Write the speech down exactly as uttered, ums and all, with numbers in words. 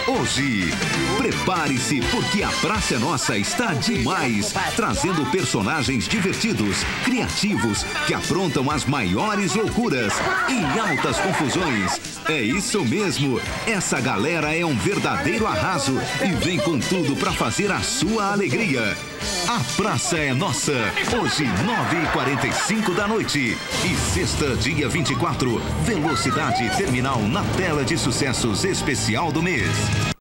hoje. Prepare-se, porque a Praça é Nossa está demais, trazendo personagens divertidos, criativos, que aprontam as maiores loucuras e altas confusões. É isso mesmo, essa galera é um verdadeiro arraso e vem com tudo para fazer a sua alegria. A Praça é Nossa, hoje nove e quarenta e cinco da noite. E sexta, dia vinte e quatro, Velocidade Terminal na tela de sucessos especial do mês.